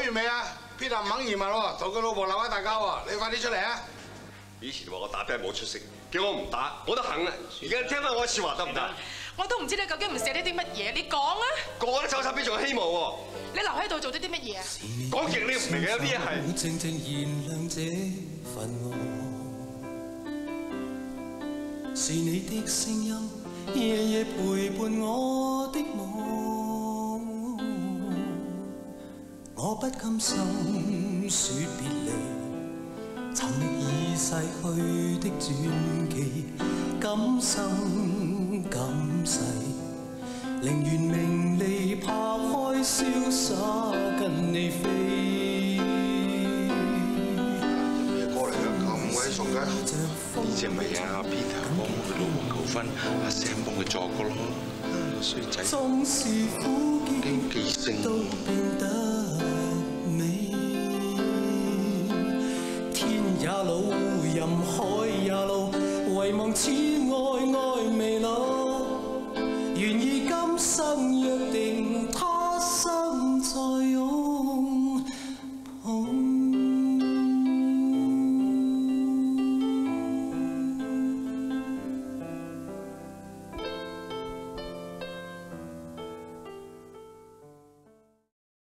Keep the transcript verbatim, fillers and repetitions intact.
完未啊 ？Peter 唔肯移民喎，同佢老婆鬧開大交喎，你快啲出嚟啊！ 以前話我打邊冇出息，叫我唔打，我都肯啦。而家聽翻我嘅説話得唔得？ 我都唔知你究竟唔捨得啲乜嘢，你講啊！ 個個都走晒邊仲有希望喎！ 你留喺度做咗啲乜嘢啊？ 講極你唔明嘅，有啲嘢係。 靜靜燃亮這份愛，是你的聲音，夜夜陪伴我的夢。我不甘心說別離，尋覓已逝去的傳奇，今生今世，寧願名利拋開瀟灑跟你飛。 咩歌嚟㗎？咁鬼熟嘅？ 呢隻咪阿 Peter 幫佢老婆求婚，阿 Sam 幫佢作嘅咯，衰仔。 縱是苦澀都變得美，天也老，任海也老，遺忘似。